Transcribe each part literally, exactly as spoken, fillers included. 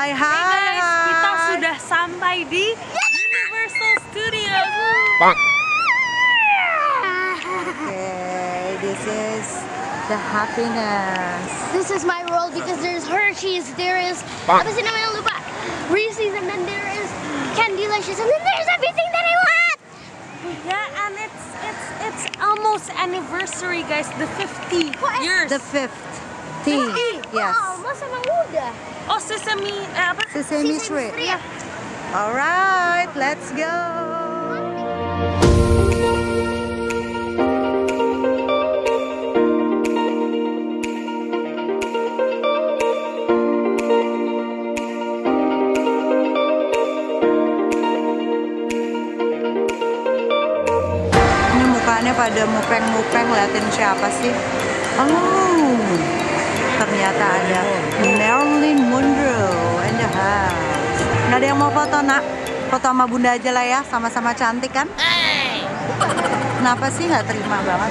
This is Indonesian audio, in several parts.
Hai, hai, Hey guys, hai. kita sudah sampai di Universal Studios. Okay, this is the happiness. This is my world because there's Hershey's, there is apa sih namanya lupa, Reese's, and then there is Candylicious, and then there's everything that I want. Yeah, and it's it's it's almost anniversary, guys. The fifty years. The fifth thing. Yes. Wow, masa emang udah? Oh, Sesame, eh, apa? Sesame Street. Street. Alright, let's go. Ini mukanya pada mupeng-mupeng, liatin siapa sih? Oh, ternyata ada Marilyn Monroe in the house. Nggak ada yang mau foto, nak? Foto sama bunda aja lah ya, sama-sama cantik kan? Kenapa sih nggak terima banget?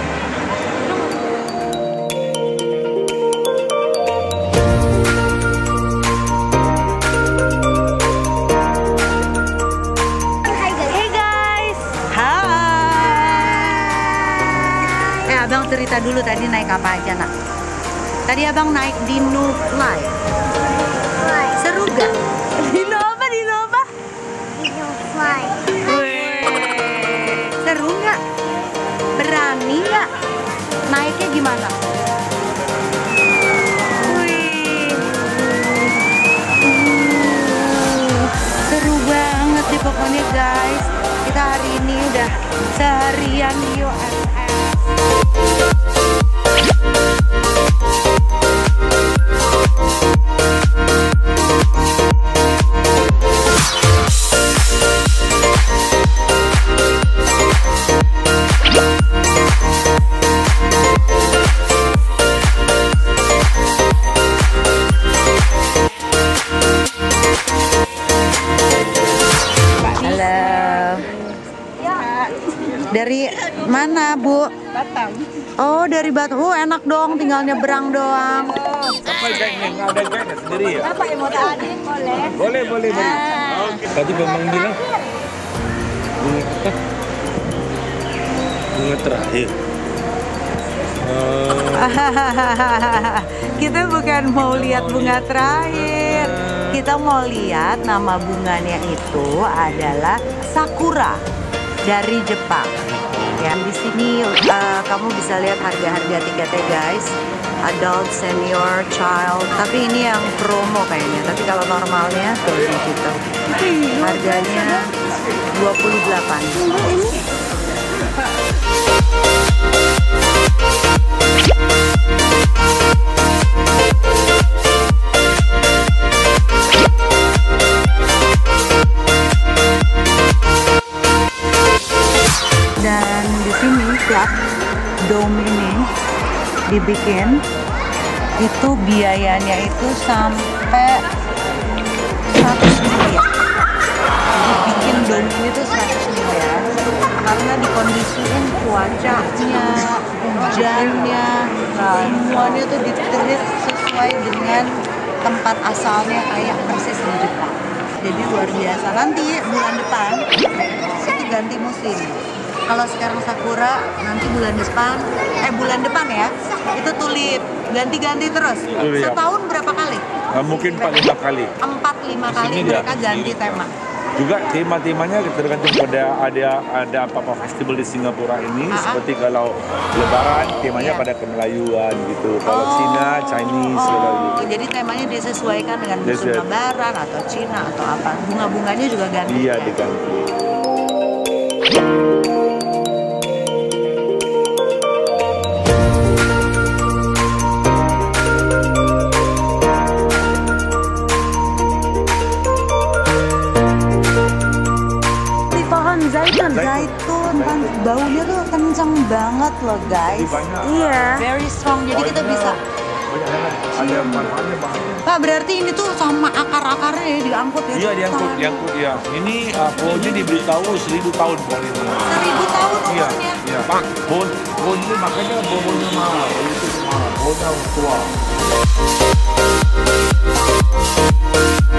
Hai guys. Hey guys. Hai. Eh, abang cerita dulu tadi naik apa aja, nak? Tadi abang naik Dino Fly. Fly. Seru gak? Dino apa? Dino apa? Dino fly. Seru nggak? Berani nggak? Naiknya gimana? Wih. Uh, seru banget nih pokoknya guys. Kita hari ini udah seharian di U S S. Halo. Dari mana, Bu? Batam. Oh, dari Batam. Oh, enak dong, tinggal nyebrang doang. Apa guide-nya? Nggak ada guide sendiri ya? Apa yang mau tadi? Boleh. Boleh, boleh, boleh. Oke. Tadi memang bilang bunga apa? Bunga terakhir. Oh, Kita bukan mau lihat bunga terakhir. Kita mau lihat nama bunganya itu adalah sakura dari Jepang. Ya, di sini uh, kamu bisa lihat harga-harga tiketnya guys. Adult, senior, child. Tapi ini yang promo kayaknya. Tapi kalau normalnya tuh di situ. Harganya dua puluh delapan. Dan di sini Club Dome ini dibikin itu biayanya itu sampai seratus miliar. Dibikin dome ini tuh seratus miliar karena dikondisiin cuacanya, hujannya, semuanya tuh diterit sesuai dengan tempat asalnya kayak persis di Jepang. Jadi luar biasa. Nanti bulan depan itu ganti musim. Kalau sekarang sakura, nanti bulan depan, eh bulan depan ya, itu tulip, ganti-ganti terus. Tulip. Setahun berapa kali? nah, mungkin empat lima kali. Empat lima Di kali sini mereka ya. ganti tema. Juga tema-temanya tergantung pada ada ada apa-apa festival di Singapura ini. Ah, ah. Seperti kalau Lebaran temanya Iya. pada kemelayuan gitu. Kalau Cina, Chinese, oh, gitu. jadi temanya disesuaikan dengan musim Sesuai. Lebaran atau Cina atau apa. Bunga-bunganya juga ganti. Iya, ya? diganti. Di pohon zaitun, Zaitun. zaitun, kan baunya tuh kenceng banget loh guys. Lebih banyak. Iya. Very strong, jadi kita Banyak. bisa. Banyak banget. Ada manfaatnya banget. Pak, berarti ini tuh sama akar-akarnya ya diangkut ya? Iya, diangkut, diangkut ya. Ini uh, pohonnya diberitahu seribu tahun pohon ini. Seribu tahun Iya, umurnya. iya. Pak, pohon, pohon ini makanya pohonnya mahal. Itu mahal, pohonnya tua.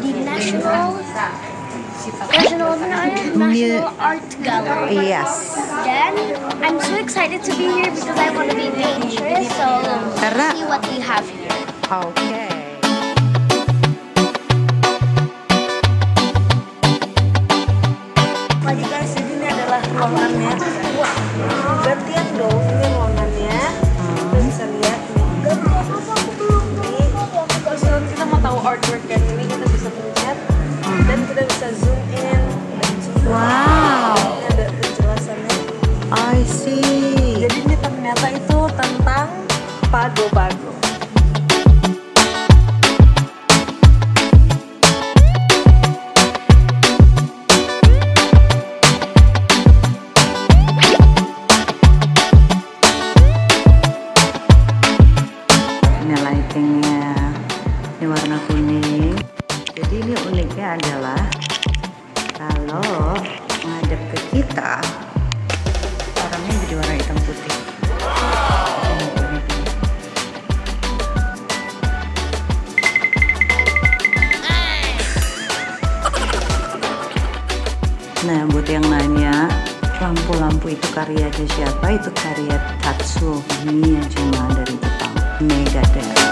the National National National Art Gallery. Yes. Then I'm so excited to be here because I want to be adventurous. So Karena- let's see what we have here. Oke. Lagi guys, jadi ini adalah ruangannya. Wah, gantian dong ini ruangannya. Kita bisa lihat nih. Ini, terus kalau kita mau tahu artwork yang ini kita bisa pencet dan kita bisa zoom in dan zoom out. Wow. Ini ada penjelasannya. I see. Jadi ini ternyata itu tentang Pago-Pago. Ini lightingnya, ini warna kuning. Jadi ini uniknya adalah kalau ngadep ke kita, orangnya jadi warna hitam putih. Ini uniknya. Nah, buat yang nanya, lampu-lampu itu karyanya siapa? Itu karya Tatsuo Miyajima dari Jepang. Megadeth.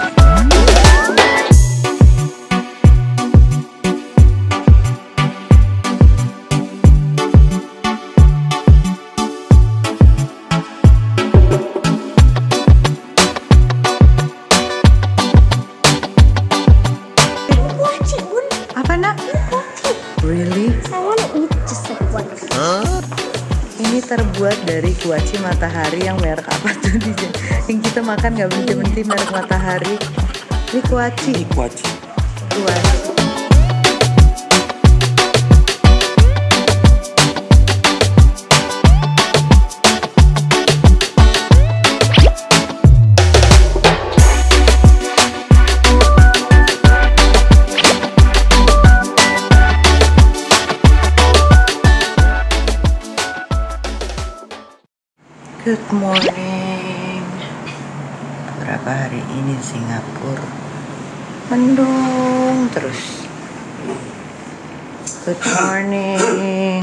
Apa nak? Really? I want to eat just like one. Ini terbuat dari kuaci matahari yang merek apa tuh di yang kita makan nggak berhenti berhenti merek matahari. Ini kuaci. Ini kuaci. Kuaci. Good morning. Berapa hari ini Singapura mendung terus. Good morning.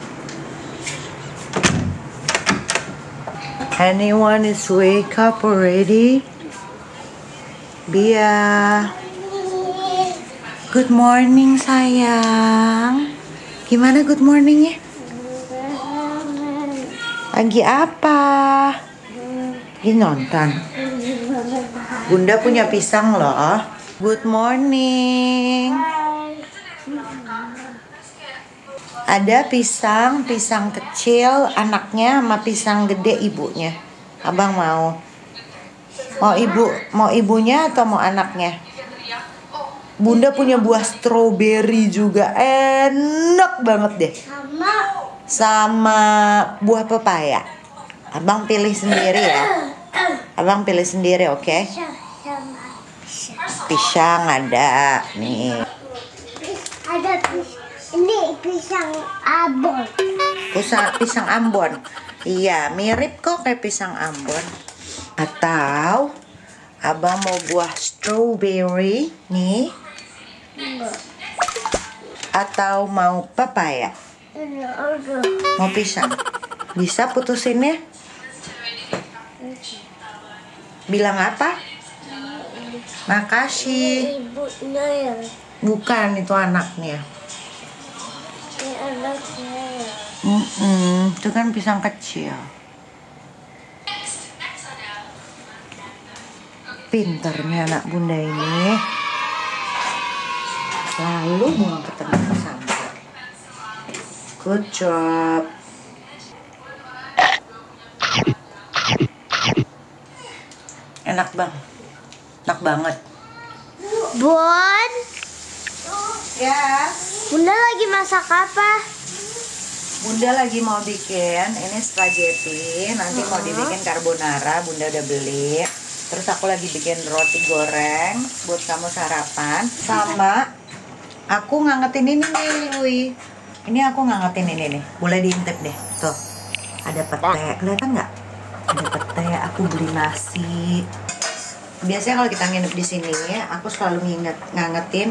Anyone is wake up already? Bia. Good morning sayang. Gimana good morningnya? Lagi apa? Lagi nonton. Bunda punya pisang loh. Good morning. Ada pisang, pisang kecil anaknya sama pisang gede ibunya. Abang mau? Mau ibu, mau ibunya atau mau anaknya? Bunda punya buah stroberi juga, enak banget deh. Sama. Sama buah pepaya. Abang pilih sendiri ya. Abang pilih sendiri, oke? Okay? Sama. Pisang ada nih. Ada pis- ini pisang Ambon. Pisang, pisang Ambon. Iya, mirip kok kayak pisang Ambon. Atau abang mau buah strawberry nih. Atau mau pepaya. Mau pisang. Bisa putusinnya? Bilang apa? Makasih. Ibunya ya. Bukan, itu anaknya. Ini anaknya ya. Mm-mm, itu kan pisang kecil. Pinternya anak bunda ini. Selalu mau ketemu sampah. Good job. Enak bang. Enak banget. Bon, Ya. Bunda lagi masak apa? Bunda lagi mau bikin ini spaghetti, nanti mau dibikin carbonara, Bunda udah beli. Terus aku lagi bikin roti goreng buat kamu sarapan. Sama aku ngangetin ini nih, Lui. Ini aku ngangetin ini nih. Boleh diintip deh. Tuh. Ada pete. Kelihatan nggak? Ada pete. Aku beli nasi. Biasanya kalau kita nginep di sini, aku selalu nginget ngangetin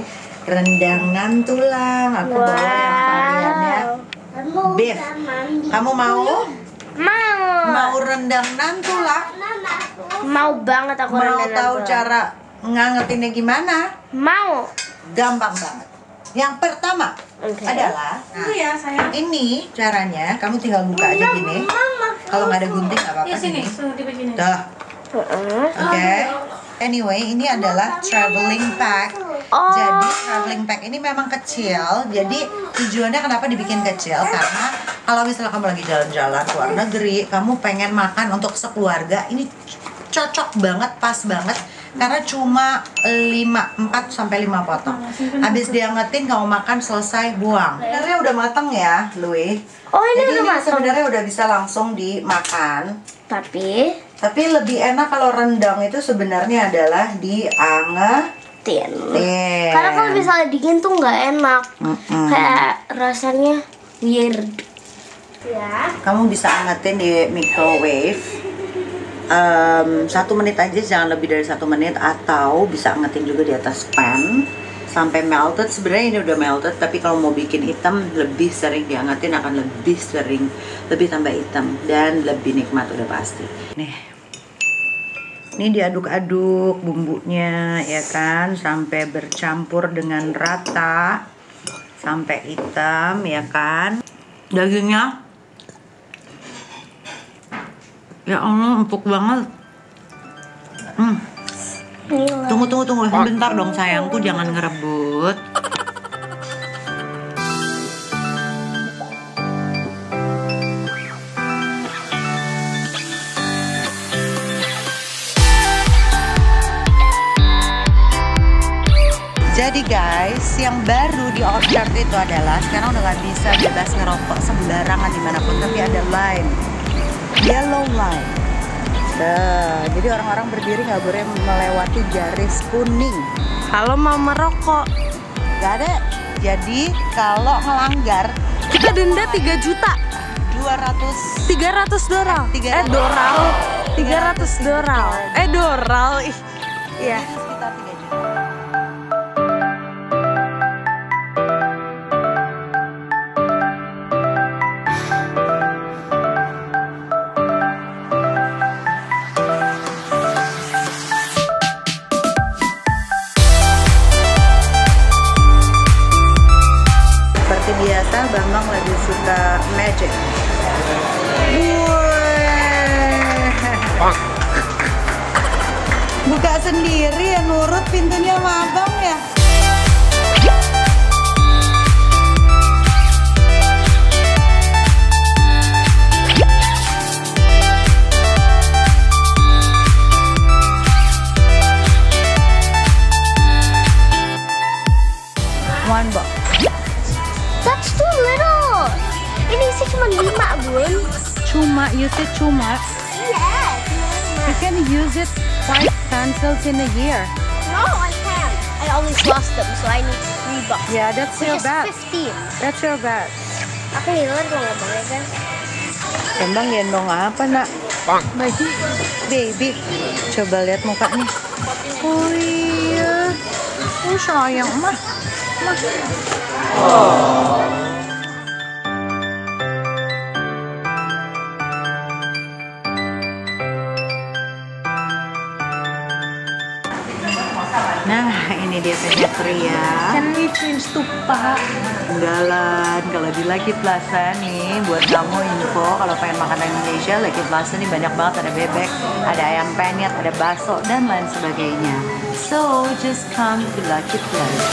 rendang nan tulang. Aku bawa yang variannya beef. Kamu mau? Mau. Mau rendang nan tulang? Mau banget aku Mau rendang tahu tulang. cara ngangetinnya gimana? Mau. Gampang banget. Yang pertama Oke. adalah, nah, Itu ya sayang. ini caranya. Kamu tinggal buka aja gini. Kalau nggak ada gunting nggak apa-apa Ya sini, gini. suruh di begini. Tuh, Heeh. oke. Anyway, ini adalah traveling pack. Oh. Jadi traveling pack ini memang kecil. Jadi tujuannya kenapa dibikin kecil? Karena kalau misalnya kamu lagi jalan-jalan ke luar negeri, kamu pengen makan untuk sekeluarga, ini cocok banget, pas banget. Karena cuma lima, empat sampai lima potong. Habis diangetin kamu makan selesai buang. Sebenarnya udah matang ya, Louis. Oh, ini Jadi udah ini matang. sebenarnya udah bisa langsung dimakan. Tapi Tapi lebih enak kalau rendang itu sebenarnya adalah diangetin. tin. Karena kalau misalnya dingin tuh nggak enak. Mm-mm. Kayak rasanya weird. Ya. Kamu bisa angetin di microwave um, satu menit aja, jangan lebih dari satu menit, atau bisa angetin juga di atas pan sampai melted. Sebenarnya ini udah melted, tapi kalau mau bikin hitam lebih sering diangetin akan lebih sering, lebih tambah hitam dan lebih nikmat udah pasti. Nih, ini diaduk-aduk bumbunya ya kan, sampai bercampur dengan rata, sampai hitam ya kan. Dagingnya, ya Allah, empuk banget. Hmm. Tunggu, tunggu, tunggu. Bentar dong sayangku, jangan ngerebut. Jadi guys, yang baru di orchard itu adalah sekarang udah gak bisa bebas ngerokok sembarangan dimanapun, tapi ada line, yellow line. Nah, jadi orang-orang berdiri nggak boleh melewati garis kuning. Kalau mau merokok, Gak ada. Jadi kalau ngelanggar kita denda tiga juta. dua ratus tiga ratus doral. tiga Eh, ratus. doral. tiga ratus doral. Eh, doral. Ih. Iya. sekitar tiga juta. Seperti biasa, Bambang lagi suka magic. Wah. Buka sendiri ya, nurut pintunya sama abang ya. One box. That's too little. Ini sih cuma lima, Bun. Cuma, you say cuma. Yes. You can use it five pencils in a year. No, I can't. I always lost them, so I need three bucks. Yeah, that's Which your is bad. fifteen. That's your bad. Aku ngiler kalau nggak boleh kan? Bambang gendong apa nak? Baby. Baby. Coba lihat mukanya. Oh iya. Oh sayang mah. Mah. Nah, ini dia teh pria. Can we change to Pak? Jalan kalau di Lucky Plaza nih, buat kamu info kalau pengen makanan Indonesia, Lucky Plaza nih banyak banget, ada bebek, ada ayam penyet, ada bakso dan lain sebagainya. So just come to Lucky Plaza.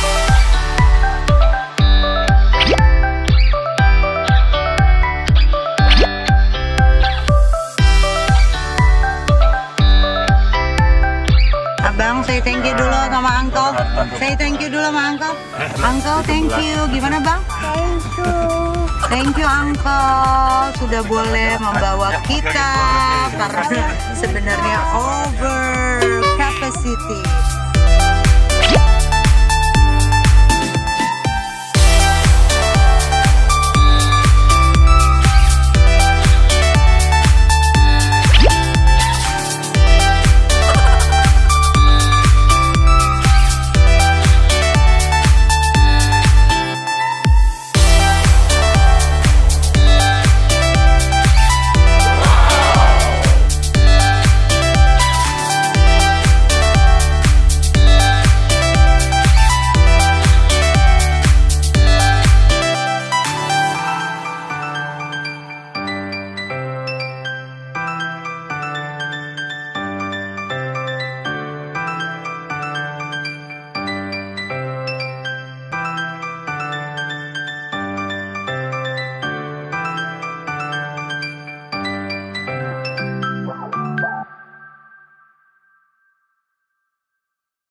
Abang, say thank you dulu sama Uncle. Say thank you dulu sama Uncle. Uncle, thank you. Gimana Bang? Thank you. Thank you Uncle sudah boleh membawa kita karena sebenarnya over capacity.